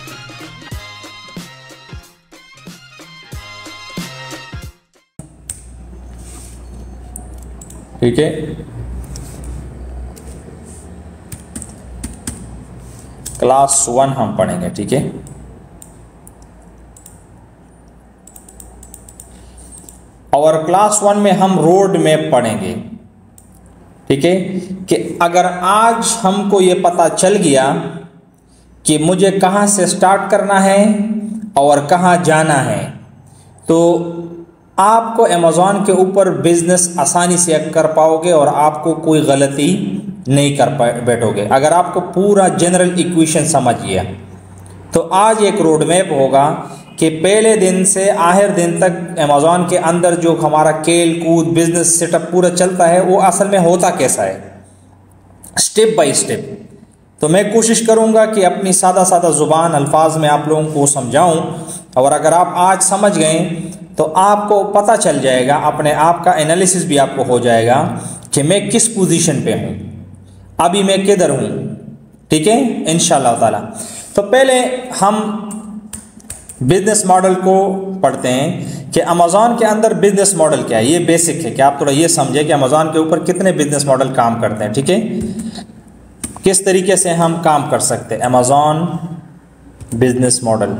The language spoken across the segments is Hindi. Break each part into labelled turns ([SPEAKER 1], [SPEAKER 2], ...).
[SPEAKER 1] ठीक है, क्लास 1 हम पढ़ेंगे। ठीक है, और क्लास 1 में हम रोड मैप पढ़ेंगे। ठीक है, कि अगर आज हमको ये पता चल गया कि मुझे कहाँ से स्टार्ट करना है और कहाँ जाना है, तो आपको अमेज़ॉन के ऊपर बिजनेस आसानी से कर पाओगे और आपको कोई गलती नहीं कर बैठोगे अगर आपको पूरा जनरल इक्वेशन समझ गया। तो आज एक रोड मैप होगा कि पहले दिन से आखिर दिन तक अमेज़ॉन के अंदर जो हमारा खेल कूद बिजनेस सेटअप पूरा चलता है वो असल में होता कैसा है, स्टेप बाय स्टेप। तो मैं कोशिश करूंगा कि अपनी सादा सादा ज़ुबान अल्फाज में आप लोगों को समझाऊं, और अगर आप आज समझ गए तो आपको पता चल जाएगा, अपने आप का एनालिसिस भी आपको हो जाएगा कि मैं किस पोजीशन पे हूँ, अभी मैं किधर हूँ। ठीक है, इंशाअल्लाह ताला। तो पहले हम बिजनेस मॉडल को पढ़ते हैं कि अमेज़ॉन के अंदर बिजनेस मॉडल क्या है। ये बेसिक है कि आप थोड़ा ये समझें कि अमेज़ॉन के ऊपर कितने बिजनेस मॉडल काम करते हैं। ठीक है, किस तरीके से हम काम कर सकते हैं अमेज़ॉन बिजनेस मॉडल।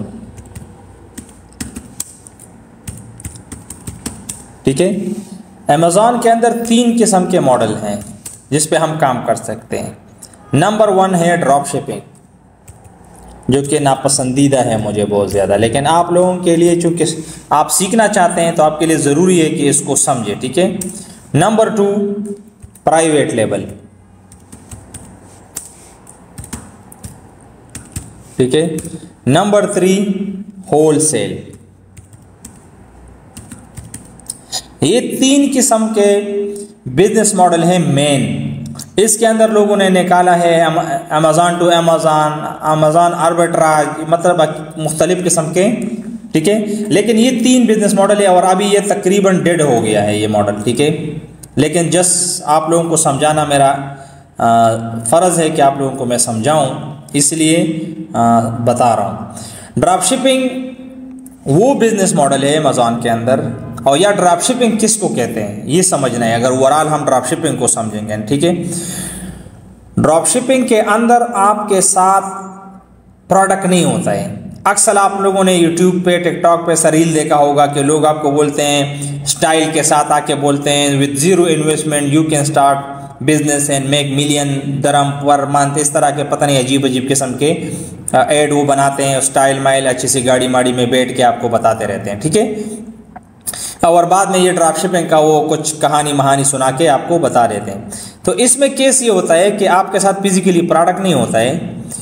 [SPEAKER 1] ठीक है, अमेज़ॉन के अंदर 3 किस्म के मॉडल हैं जिस पे हम काम कर सकते हैं। नंबर 1 है ड्रॉप शिपिंग, जो कि नापसंदीदा है मुझे बहुत ज़्यादा, लेकिन आप लोगों के लिए चूँकि आप सीखना चाहते हैं तो आपके लिए ज़रूरी है कि इसको समझें। ठीक है, नंबर 2 प्राइवेट लेबल। ठीक है, नंबर 3 होलसेल। ये 3 किस्म के बिजनेस मॉडल हैं मेन। इसके अंदर लोगों ने निकाला है Amazon to Amazon, Amazon arbitrage, मतलब मुख्तलिफ किस्म के। ठीक है, लेकिन ये 3 बिजनेस मॉडल है और अभी ये तकरीबन डेड हो गया है ये मॉडल। ठीक है, लेकिन जस्ट आप लोगों को समझाना मेरा फ़र्ज़ है कि आप लोगों को मैं समझाऊं, इसलिए बता रहा हूँ। ड्रॉप शिपिंग वो बिजनेस मॉडल है अमेज़ॉन के अंदर, और या ड्रॉप शिपिंग किसको कहते हैं ये समझना है अगर ओवरऑल हम ड्रॉप शिपिंग को समझेंगे। ठीक है, ड्रॉप शिपिंग के अंदर आपके साथ प्रोडक्ट नहीं होता है। अक्सर आप लोगों ने यूट्यूब पे टिकटॉक पे रील देखा होगा कि लोग आपको बोलते हैं स्टाइल के साथ आके बोलते हैं with zero investment you can start business and make million dirham per month. इस तरह के पता नहीं अजीब अजीब किस्म के ऐड वो बनाते हैं, स्टाइल माइल अच्छी सी गाड़ी माड़ी में बैठ के आपको बताते रहते हैं। ठीक है, और बाद में ये ड्रॉप शिपिंग का वो कुछ कहानी महानी सुना के आपको बता देते हैं। तो इसमें केस ये होता है कि आपके साथ फिजिकली प्रोडक्ट नहीं होता है,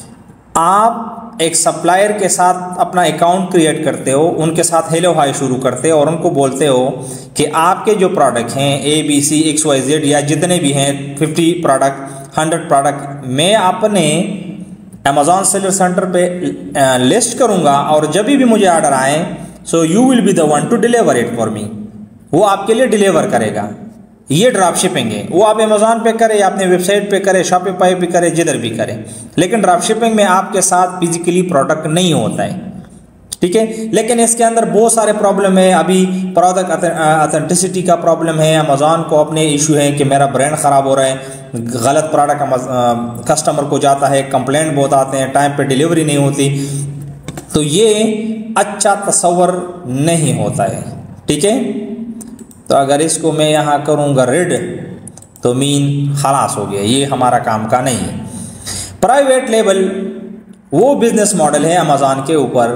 [SPEAKER 1] आप एक सप्लायर के साथ अपना अकाउंट क्रिएट करते हो, उनके साथ हेलो हाई शुरू करते हो और उनको बोलते हो कि आपके जो प्रोडक्ट हैं ABC XYZ या जितने भी हैं 50 प्रोडक्ट 100 प्रोडक्ट मैं अपने अमेज़ॉन सेलर सेंटर पे लिस्ट करूँगा, और जब भी मुझे ऑर्डर आए so you will be the one to deliver it for me. वो आपके लिए डिलीवर करेगा। ये ड्रॉप शिपिंग है। वो आप अमेज़ॉन पे करें या अपने वेबसाइट पे करें, शॉपिफाई पे करें, जिधर भी करें, लेकिन ड्रॉप शिपिंग में आपके साथ फिजिकली प्रोडक्ट नहीं होता है। ठीक है, लेकिन इसके अंदर बहुत सारे प्रॉब्लम है। अभी प्रोडक्ट ऑथेंटिसिटी का प्रॉब्लम है, अमेज़ॉन को अपने इशू है कि मेरा ब्रांड ख़राब हो रहा है, गलत प्रोडक्ट कस्टमर को जाता है, कंप्लेंट बहुत आते हैं, टाइम पे डिलीवरी नहीं होती, तो ये अच्छा तस्वर नहीं होता है। ठीक है, तो अगर इसको मैं यहाँ करूँगा रेड तो मीन खलास हो गया, ये हमारा काम का नहीं है। प्राइवेट लेबल वो बिजनेस मॉडल है अमेज़ॉन के ऊपर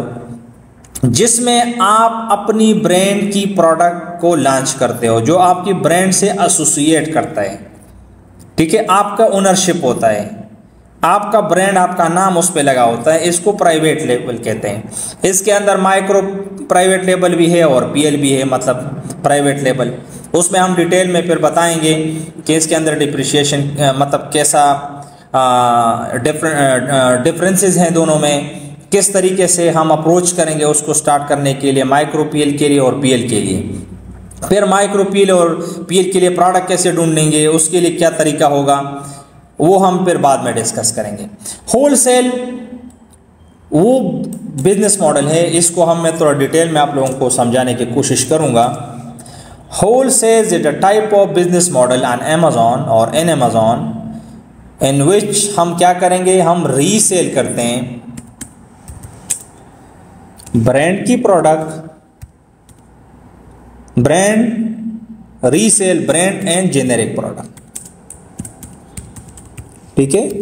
[SPEAKER 1] जिसमें आप अपनी ब्रांड की प्रोडक्ट को लॉन्च करते हो, जो आपकी ब्रांड से एसोसिएट करता है। ठीक है, आपका ओनरशिप होता है, आपका ब्रांड, आपका नाम उस पर लगा होता है। इसको प्राइवेट लेबल कहते हैं। इसके अंदर माइक्रो प्राइवेट लेबल भी है और PL भी है, मतलब प्राइवेट लेबल। उसमें हम डिटेल में फिर बताएंगे कि इसके अंदर डिप्रिशिएशन मतलब कैसा डिफरेंसेस हैं दोनों में, किस तरीके से हम अप्रोच करेंगे उसको स्टार्ट करने के लिए, माइक्रो PL के लिए और PL के लिए। फिर माइक्रो PL और PL के लिए प्रोडक्ट कैसे ढूंढेंगे, उसके लिए क्या तरीका होगा, वो हम फिर बाद में डिस्कस करेंगे। होलसेल वो बिजनेस मॉडल है, इसको मैं थोड़ा डिटेल में आप लोगों को समझाने की कोशिश करूँगा। Wholesale is a type of business model on Amazon और in Amazon in which हम क्या करेंगे, हम रीसेल करते हैं ब्रांड की product, brand resell brand and generic product. ठीक है,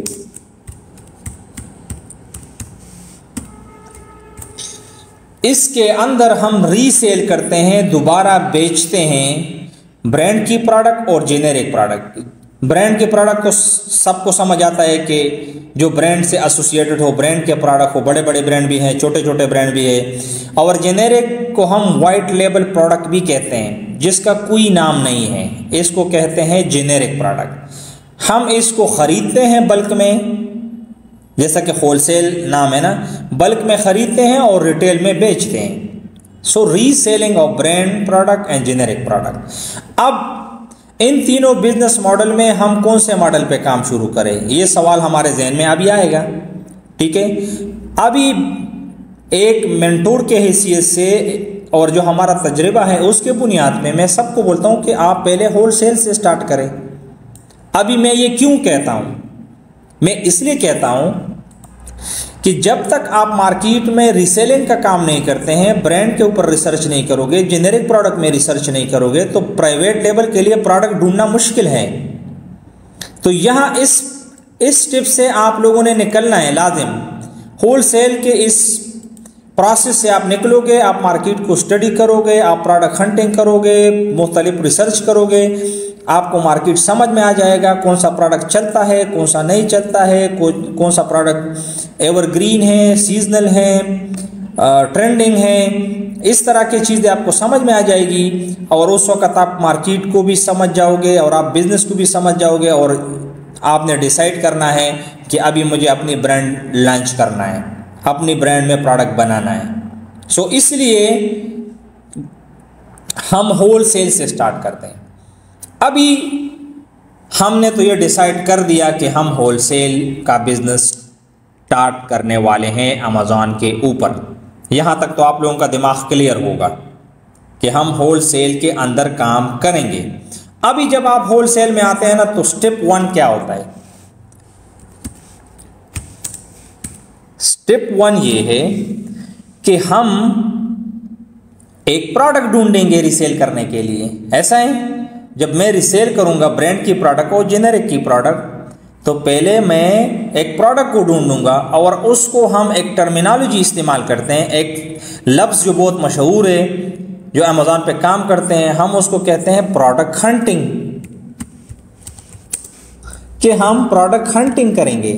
[SPEAKER 1] इसके अंदर हम रीसेल करते हैं, दोबारा बेचते हैं ब्रांड की प्रोडक्ट और जेनेरिक प्रोडक्ट। ब्रांड के प्रोडक्ट को सबको समझ आता है कि जो ब्रांड से एसोसिएटेड हो, ब्रांड के प्रोडक्ट हो, बड़े बड़े ब्रांड भी हैं, छोटे छोटे ब्रांड भी है। और जेनेरिक को हम वाइट लेबल प्रोडक्ट भी कहते हैं, जिसका कोई नाम नहीं है, इसको कहते हैं जेनेरिक प्रोडक्ट। हम इसको खरीदते हैं बल्क में, जैसा कि होलसेल नाम है ना, बल्क में खरीदते हैं और रिटेल में बेचते हैं। So reselling of brand product and generic product. अब इन तीनों बिजनेस मॉडल में हम कौन से मॉडल पे काम शुरू करें, ये सवाल हमारे जहन में अभी आएगा। ठीक है, अभी एक मेंटोर के हैसियत से और जो हमारा तजर्बा है उसके बुनियाद में मैं सबको बोलता हूं कि आप पहले होलसेल से स्टार्ट करें। अभी मैं ये क्यों कहता हूं, मैं इसलिए कहता हूं कि जब तक आप मार्केट में रीसेलिंग का काम नहीं करते हैं, ब्रांड के ऊपर रिसर्च नहीं करोगे, जेनेरिक प्रोडक्ट में रिसर्च नहीं करोगे, तो प्राइवेट लेवल के लिए प्रोडक्ट ढूंढना मुश्किल है। तो यहां इस टिप से आप लोगों ने निकलना है लाजिम। होलसेल के इस प्रोसेस से आप निकलोगे, आप मार्केट को स्टडी करोगे, आप प्रोडक्ट हंटिंग करोगे, मुख्तलिफ रिसर्च करोगे, आपको मार्केट समझ में आ जाएगा कौन सा प्रोडक्ट चलता है, कौन सा नहीं चलता है, कौन सा प्रोडक्ट एवरग्रीन है, सीजनल है, ट्रेंडिंग है। इस तरह की चीज़ें आपको समझ में आ जाएगी और उस वक्त आप मार्केट को भी समझ जाओगे और आप बिजनेस को भी समझ जाओगे और आपने डिसाइड करना है कि अभी मुझे अपनी ब्रांड लॉन्च करना है, अपनी ब्रांड में प्रोडक्ट बनाना है। सो इसलिए हम होलसेल से स्टार्ट करते हैं। अभी हमने तो ये डिसाइड कर दिया कि हम होलसेल का बिजनेस स्टार्ट करने वाले हैं अमेज़ॉन के ऊपर। यहाँ तक तो आप लोगों का दिमाग क्लियर होगा कि हम होलसेल के अंदर काम करेंगे। अभी जब आप होलसेल में आते हैं ना, तो स्टेप 1 क्या होता है? स्टेप 1 ये है कि हम एक प्रोडक्ट ढूंढेंगे रिसेल करने के लिए। ऐसा है, जब मैं रिसेल करूंगा ब्रांड की प्रोडक्ट और जेनेरिक की प्रोडक्ट, तो पहले मैं एक प्रोडक्ट को ढूंढूंगा और उसको हम एक टर्मिनोलॉजी इस्तेमाल करते हैं, एक लफ्ज़ जो बहुत मशहूर है, जो अमेज़ॉन पे काम करते हैं, हम उसको कहते हैं प्रोडक्ट हंटिंग, कि हम प्रोडक्ट हंटिंग करेंगे।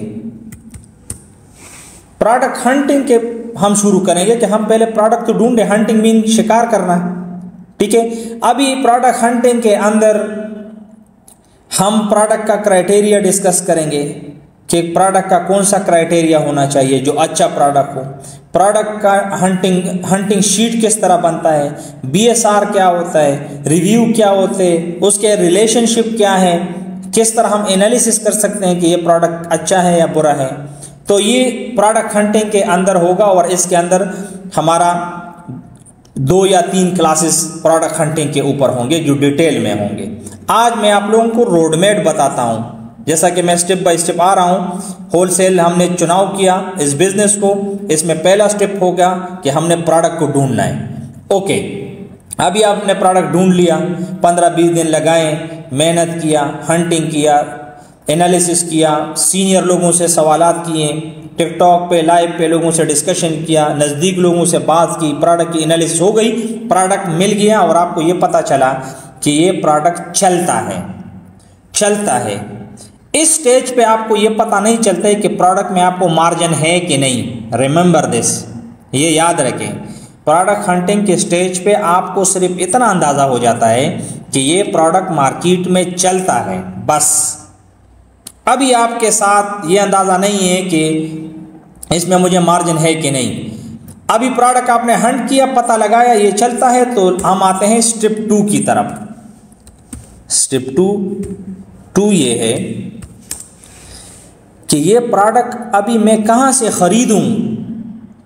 [SPEAKER 1] प्रोडक्ट हंटिंग के हम शुरू करेंगे कि हम पहले प्रोडक्ट तो ढूंढे, हंटिंग मीन शिकार करना। ठीक है, अभी प्रोडक्ट हंटिंग के अंदर हम प्रोडक्ट का क्राइटेरिया डिस्कस करेंगे कि प्रोडक्ट का कौन सा क्राइटेरिया होना चाहिए जो अच्छा प्रोडक्ट हो। प्रोडक्ट का हंटिंग शीट किस तरह बनता है, BSR क्या होता है, रिव्यू क्या होते हैं, उसके रिलेशनशिप क्या है, किस तरह हम एनालिसिस कर सकते हैं कि ये प्रोडक्ट अच्छा है या बुरा है। तो ये प्रोडक्ट हंटिंग के अंदर होगा और इसके अंदर हमारा 2 या 3 क्लासेस प्रोडक्ट हंटिंग के ऊपर होंगे जो डिटेल में होंगे। आज मैं आप लोगों को रोडमैप बताता हूं, जैसा कि मैं स्टेप बाय स्टेप आ रहा हूं। होलसेल हमने चुनाव किया इस बिजनेस को, इसमें पहला स्टेप होगा कि हमने प्रोडक्ट को ढूंढना है। ओके, अभी आपने प्रोडक्ट ढूंढ लिया, 15-20 दिन लगाए, मेहनत किया, हंटिंग किया, एनालिसिस किया, सीनियर लोगों से सवालात किए, टिकटॉक पे लाइव पे लोगों से डिस्कशन किया, नज़दीक लोगों से बात की, प्रोडक्ट की एनालिसिस हो गई, प्रोडक्ट मिल गया और आपको ये पता चला कि ये प्रोडक्ट चलता है। इस स्टेज पे आपको ये पता नहीं चलता है कि प्रोडक्ट में आपको मार्जिन है कि नहीं। रिमेंबर दिस, ये याद रखें। प्रोडक्ट हंटिंग के स्टेज पे आपको सिर्फ इतना अंदाज़ा हो जाता है कि ये प्रोडक्ट मार्केट में चलता है, बस। अभी आपके साथ ये अंदाज़ा नहीं है कि इसमें मुझे मार्जिन है कि नहीं। अभी प्रोडक्ट आपने हंट किया, पता लगाया ये चलता है, तो हम आते हैं स्टेप 2 की तरफ। स्टेप 2 ये है कि ये प्रोडक्ट अभी मैं कहाँ से ख़रीदूँ,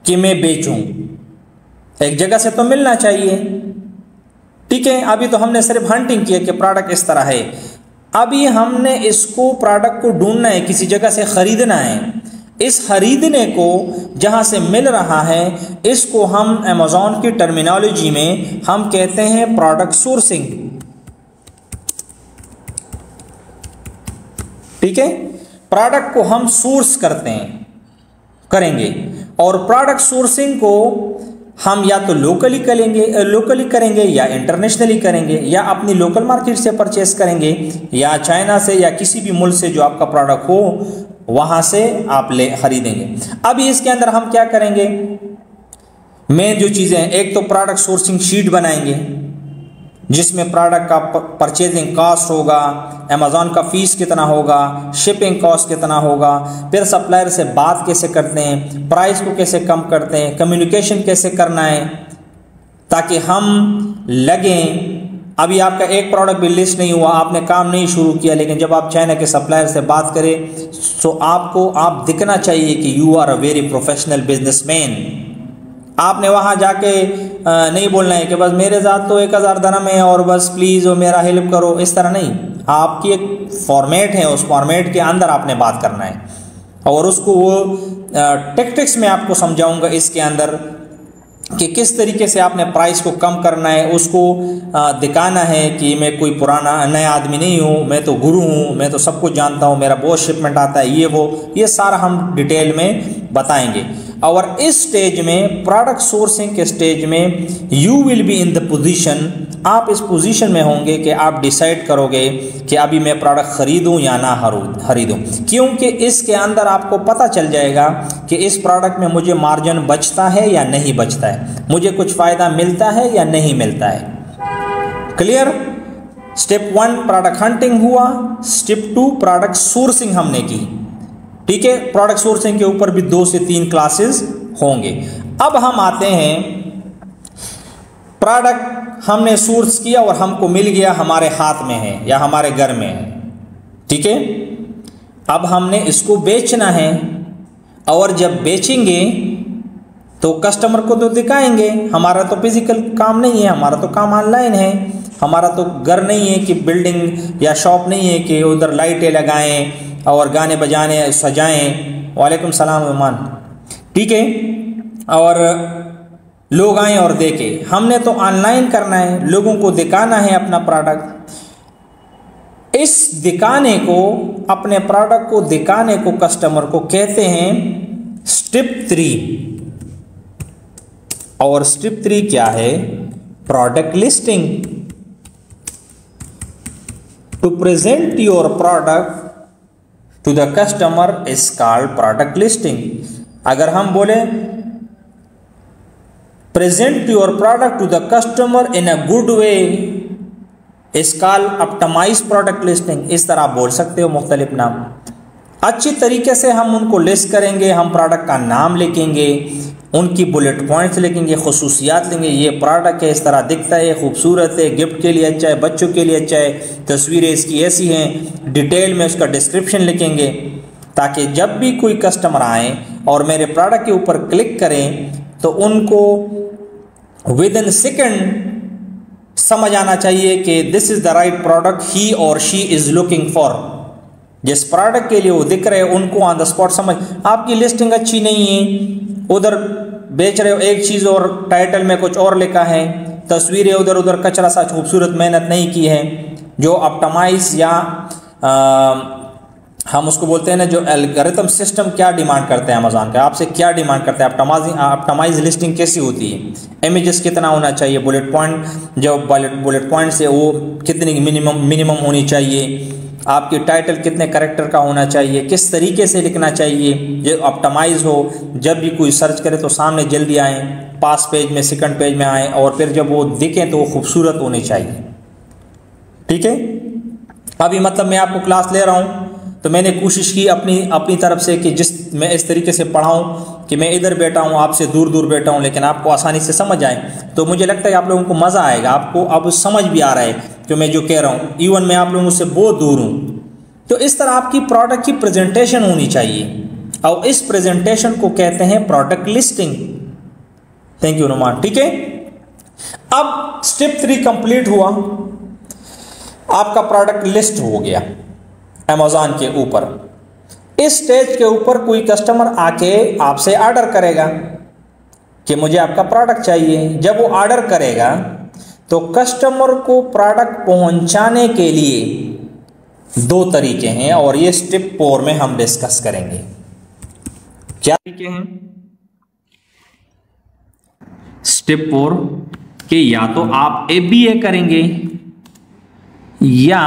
[SPEAKER 1] कि मैं बेचूं, एक जगह से तो मिलना चाहिए। ठीक है, अभी तो हमने सिर्फ हंटिंग किया कि प्रोडक्ट इस तरह है। अभी हमने इसको प्रोडक्ट को ढूंढना है, किसी जगह से खरीदना है। इस खरीदने को जहां से मिल रहा है, इसको हम अमेज़न की टर्मिनोलॉजी में हम कहते हैं प्रोडक्ट सोर्सिंग। ठीक है, प्रोडक्ट को हम सोर्स करेंगे और प्रोडक्ट सोर्सिंग को हम या तो लोकली करेंगे या इंटरनेशनली करेंगे, या अपनी लोकल मार्केट से परचेस करेंगे, या चाइना से या किसी भी मुल्क से जो आपका प्रोडक्ट हो वहां से आप खरीदेंगे। अभी इसके अंदर हम क्या करेंगे, मेन जो चीजें हैं, एक तो प्रोडक्ट सोर्सिंग शीट बनाएंगे जिसमें प्रोडक्ट का परचेजिंग कॉस्ट होगा, अमेज़न का फीस कितना होगा, शिपिंग कॉस्ट कितना होगा, फिर सप्लायर से बात कैसे करते हैं, प्राइस को कैसे कम करते हैं, कम्युनिकेशन कैसे करना है ताकि हम लगें। अभी आपका एक प्रोडक्ट भी लिस्ट नहीं हुआ, आपने काम नहीं शुरू किया, लेकिन जब आप चाइना के सप्लायर से बात करें तो आप दिखना चाहिए कि you are a very professional businessman. आपने वहाँ जाके नहीं बोलना है कि बस मेरे साथ तो 1000 दरहम है और बस प्लीज़ वो मेरा हेल्प करो, इस तरह नहीं। आपकी एक फॉर्मेट है, उस फॉर्मेट के अंदर आपने बात करना है और उसको वो टेक्टिक्स में आपको समझाऊंगा इसके अंदर कि किस तरीके से आपने प्राइस को कम करना है। उसको दिखाना है कि मैं कोई पुराना नया आदमी नहीं हूँ, मैं तो गुरु हूँ, मैं तो सब कुछ जानता हूँ, मेरा बहुत शिपमेंट आता है, ये सारा हम डिटेल में बताएंगे। और इस स्टेज में, प्रोडक्ट सोर्सिंग के स्टेज में, you will be in the position, आप इस पोजीशन में होंगे कि आप डिसाइड करोगे कि अभी मैं प्रोडक्ट खरीदूं या ना खरीदूं, क्योंकि इसके अंदर आपको पता चल जाएगा कि इस प्रोडक्ट में मुझे मार्जिन बचता है या नहीं बचता है, मुझे कुछ फ़ायदा मिलता है या नहीं मिलता है। क्लियर? स्टेप 1 प्रोडक्ट हंटिंग हुआ, स्टेप 2 प्रोडक्ट सोर्सिंग हमने की। ठीक है, प्रोडक्ट सोर्सिंग के ऊपर भी 2 से 3 क्लासेस होंगे। अब हम आते हैं, प्रोडक्ट हमने सोर्स किया और हमको मिल गया, हमारे हाथ में है या हमारे घर में है। ठीक है, अब हमने इसको बेचना है और जब बेचेंगे तो कस्टमर को तो दिखाएंगे। हमारा तो फिजिकल काम नहीं है, हमारा तो काम ऑनलाइन है, हमारा तो घर नहीं है कि बिल्डिंग या शॉप नहीं है कि उधर लाइटें लगाएं और गाने बजाने सजाएं। वालेकुम सलाम मेहमान। ठीक है, और लोग आएँ और देखें। हमने तो ऑनलाइन करना है, लोगों को दिखाना है अपना प्रोडक्ट। इस दिखाने को, अपने प्रोडक्ट को दिखाने को कस्टमर को कहते हैं स्टेप 3। और स्टेप 3 क्या है? Product listing. To present your product to the customer is called product listing. अगर हम बोले present your product to the customer in a good way is called optimize product listing. इस तरह आप बोल सकते हो मुख्तलिफ नाम। अच्छी तरीके से हम उनको लिस्ट करेंगे, हम प्रोडक्ट का नाम लिखेंगे, उनकी बुलेट पॉइंट्स लिखेंगे, खुसूसियात लेंगे, ये प्रोडक्ट है, इस तरह दिखता है, खूबसूरत है, गिफ्ट के लिए अच्छा है, बच्चों के लिए अच्छा है, तस्वीरें इसकी ऐसी हैं, डिटेल में उसका डिस्क्रिप्शन लिखेंगे ताकि जब भी कोई कस्टमर आए और मेरे प्रोडक्ट के ऊपर क्लिक करें तो उनको विद इन सेकेंड समझ आना चाहिए कि this is the right product ही और शी इज़ लुकिंग फॉर। जिस प्रोडक्ट के लिए वो दिख रहे हैं उनको ऑन द स्पॉट समझ। आपकी लिस्टिंग अच्छी नहीं है, उधर बेच रहे हो एक चीज़ और टाइटल में कुछ और लिखा है, तस्वीरें उधर उधर कचरा सा, खूबसूरत मेहनत नहीं की है। जो ऑप्टिमाइज या हम उसको बोलते हैं ना, जो एल्गोरिथम सिस्टम क्या डिमांड करते हैं अमेज़न का, आपसे क्या डिमांड करते हैं, ऑप्टिमाइज लिस्टिंग कैसी होती है, इमेजेस कितना होना चाहिए, बुलेट पॉइंट जो बुलेट पॉइंट से वो कितनी मिनिमम होनी चाहिए, आपकी टाइटल कितने कैरेक्टर का होना चाहिए, किस तरीके से लिखना चाहिए, जो ऑप्टिमाइज हो, जब भी कोई सर्च करे तो सामने जल्दी आए, पास पेज में, सेकंड पेज में आए, और फिर जब वो दिखें तो वो खूबसूरत होनी चाहिए। ठीक है, अभी मतलब मैं आपको क्लास ले रहा हूँ तो मैंने कोशिश की अपनी तरफ से कि मैं इस तरीके से पढ़ाऊँ कि मैं इधर बैठा हूँ, आपसे दूर दूर बैठा हूँ, लेकिन आपको आसानी से समझ आए। तो मुझे लगता है आप लोगों को मज़ा आएगा, आपको अब समझ भी आ रहा है कि मैं जो कह रहा हूँ, इवन मैं आप लोगों से बहुत दूर हूँ। तो इस तरह आपकी प्रोडक्ट की प्रेजेंटेशन होनी चाहिए और इस प्रेजेंटेशन को कहते हैं product listing. Thank you Numan. ठीक है, अब स्टेप 3 कंप्लीट हुआ, आपका प्रोडक्ट लिस्ट हो गया अमेज़ॉन के ऊपर। इस स्टेज के ऊपर कोई कस्टमर आके आपसे ऑर्डर करेगा कि मुझे आपका प्रोडक्ट चाहिए। जब वो ऑर्डर करेगा तो कस्टमर को प्रोडक्ट पहुंचाने के लिए 2 तरीके हैं और ये स्टेप 4 में हम डिस्कस करेंगे। क्या तरीके हैं? स्टेप 4 के या तो आप FBA करेंगे या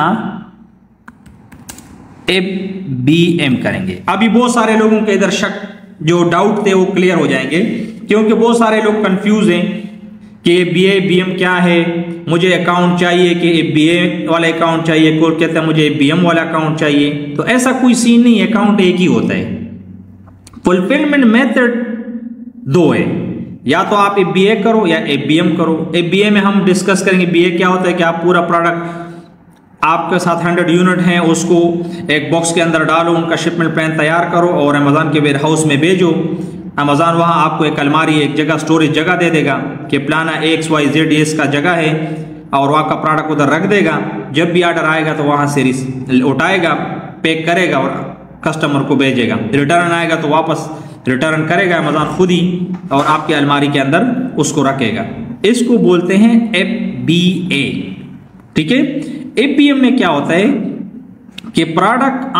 [SPEAKER 1] FBM करेंगे। अभी बहुत सारे लोगों के इधर शक जो डाउट थे वो क्लियर हो जाएंगे, क्योंकि बहुत सारे लोग कंफ्यूज हैं कि FBA BM क्या है, मुझे अकाउंट चाहिए कि FBA वाला अकाउंट चाहिए, कोई कहता है मुझे BM वाला अकाउंट चाहिए। तो ऐसा कोई सीन नहीं है, अकाउंट एक ही होता है। फुलफिलमेंट मेथड 2 है, या तो आप FBA करो या FBM करो। FBA में हम डिस्कस करेंगे BA क्या होता है कि आप पूरा प्रोडक्ट आपके साथ 100 यूनिट हैं उसको एक बॉक्स के अंदर डालो, उनका शिपमेंट प्लान तैयार करो और अमेज़ॉन के वेयर हाउस में भेजो। अमेज़ॉन वहाँ आपको एक अलमारी, एक जगह, स्टोरेज जगह दे देगा कि प्लाना XYZ इसका जगह है और वहाँ का प्रोडक्ट उधर रख देगा। जब भी ऑर्डर आएगा तो वहाँ से उठाएगा, पैक करेगा और कस्टमर को भेजेगा। रिटर्न आएगा तो वापस रिटर्न करेगा अमेज़ॉन खुद ही और आपके अलमारी के अंदर उसको रखेगा। इसको बोलते हैं FBA। ठीक है, FBM में क्या होता है कि प्रोडक्ट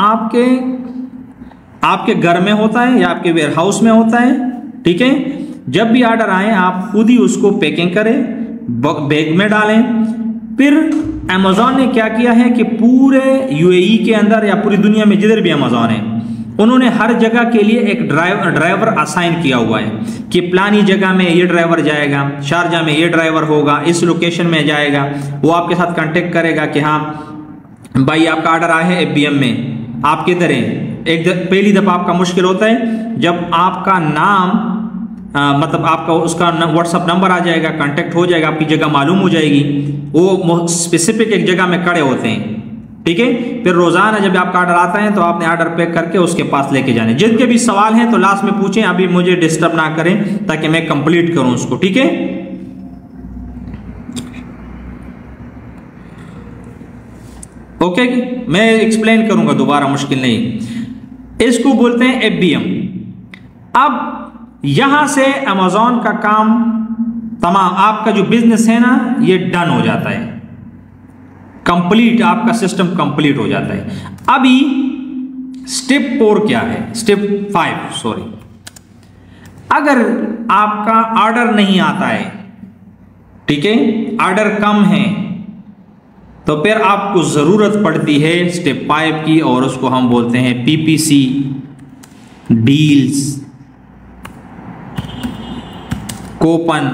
[SPEAKER 1] आपके घर में होता है या आपके वेयर हाउस में होता है। ठीक है, जब भी ऑर्डर आए आप खुद ही उसको पैकिंग करें, बैग में डालें। फिर अमेज़ॉन ने क्या किया है कि पूरे UAE के अंदर या पूरी दुनिया में जिधर भी अमेज़ॉन है, उन्होंने हर जगह के लिए एक ड्राइवर असाइन किया हुआ है कि प्लानी जगह में ये ड्राइवर जाएगा, शारजा में ये ड्राइवर होगा, इस लोकेशन में जाएगा। वो आपके साथ कांटेक्ट करेगा कि हाँ भाई आपका ऑर्डर आया है FBM में, आप किधर हैं। पहली दफ़ा आपका मुश्किल होता है जब आपका नाम मतलब आपका उसका व्हाट्सअप नंबर आ जाएगा, कांटेक्ट हो जाएगा, आपकी जगह मालूम हो जाएगी। वो स्पेसिफिक एक जगह में खड़े होते हैं। ठीक है, फिर रोजाना जब आपका ऑर्डर आता है तो आपने ऑर्डर पैक करके उसके पास लेके जाने। जिनके भी सवाल हैं तो लास्ट में पूछें, अभी मुझे डिस्टर्ब ना करें ताकि मैं कंप्लीट करूं उसको। ठीक है, ओके, मैं एक्सप्लेन करूंगा दोबारा, मुश्किल नहीं। इसको बोलते हैं FBM। अब यहां से अमेज़ॉन का काम तमाम, आपका जो बिजनेस है ना ये डन हो जाता है, कंप्लीट, आपका सिस्टम कंप्लीट हो जाता है। अभी स्टेप 4 क्या है, स्टेप 5 सॉरी। अगर आपका ऑर्डर नहीं आता है, ठीक है, ऑर्डर कम है, तो फिर आपको जरूरत पड़ती है स्टेप 5 की और उसको हम बोलते हैं PPC डील्स, कूपन,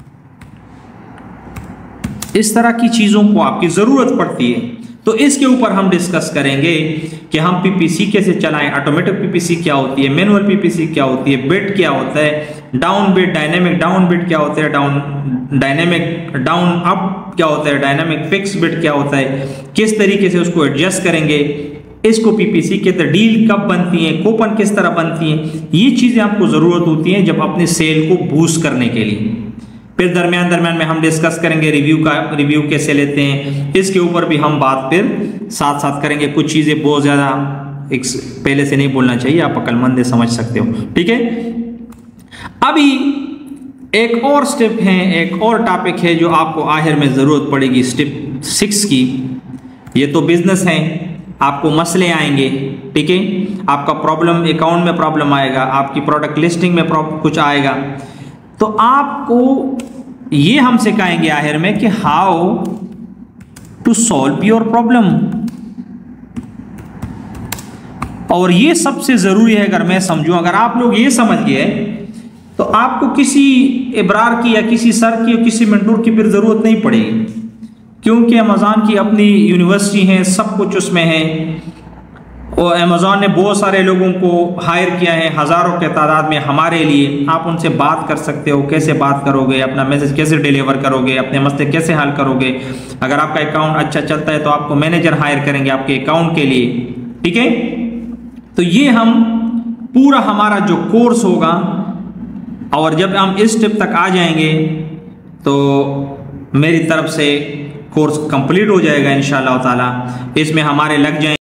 [SPEAKER 1] इस तरह की चीजों को आपकी जरूरत पड़ती है। तो इसके ऊपर हम डिस्कस करेंगे कि हम PPC कैसे चलाएं, ऑटोमेटिक PPC क्या होती है, मैनुअल PPC क्या होती है, बिड क्या होता है, down bid, dynamic down bid क्या होता है, डायनेमिक डाउन अप क्या होता है, डायनेमिक फिक्स बिड क्या होता है, किस तरीके से उसको एडजस्ट करेंगे, इसको PPC के अंदर डील कब बनती है, कूपन किस तरह बनती है। ये चीजें आपको जरूरत होती है जब अपने सेल को बूस्ट करने के लिए। फिर दरमियान में हम डिस्कस करेंगे रिव्यू कैसे लेते हैं, इसके ऊपर भी हम बात फिर साथ साथ करेंगे। कुछ चीजें बहुत ज्यादा पहले से नहीं बोलना चाहिए, आप अक्लमंद है, समझ सकते हो। ठीक है, अभी एक और स्टेप है, एक और टॉपिक है जो आपको आखिर में जरूरत पड़ेगी, स्टेप 6 की। ये तो बिजनेस है, आपको मसले आएंगे। ठीक है, आपका प्रॉब्लम, अकाउंट में प्रॉब्लम आएगा, आपकी प्रोडक्ट लिस्टिंग में कुछ आएगा, तो आपको ये हम सिखाएंगे आखिर में कि how to solve your problem. और ये सबसे जरूरी है, अगर मैं समझूं, अगर आप लोग ये समझ गए तो आपको किसी इब्रार की या किसी सर की या किसी मेंटोर की फिर जरूरत नहीं पड़ेगी, क्योंकि अमेज़ॉन की अपनी यूनिवर्सिटी है, सब कुछ उसमें है। और अमेज़ॉन ने बहुत सारे लोगों को हायर किया है, हज़ारों के तादाद में हमारे लिए। आप उनसे बात कर सकते हो, कैसे बात करोगे, अपना मैसेज कैसे डिलीवर करोगे, अपने मसले कैसे हल करोगे। अगर आपका अकाउंट अच्छा चलता है तो आपको मैनेजर हायर करेंगे आपके अकाउंट के लिए। ठीक है, तो ये हम पूरा हमारा जो कोर्स होगा और जब हम इस स्टेप तक आ जाएंगे तो मेरी तरफ से कोर्स कंप्लीट हो जाएगा इंशाअल्लाह ताला। इसमें हमारे लग जाएंगे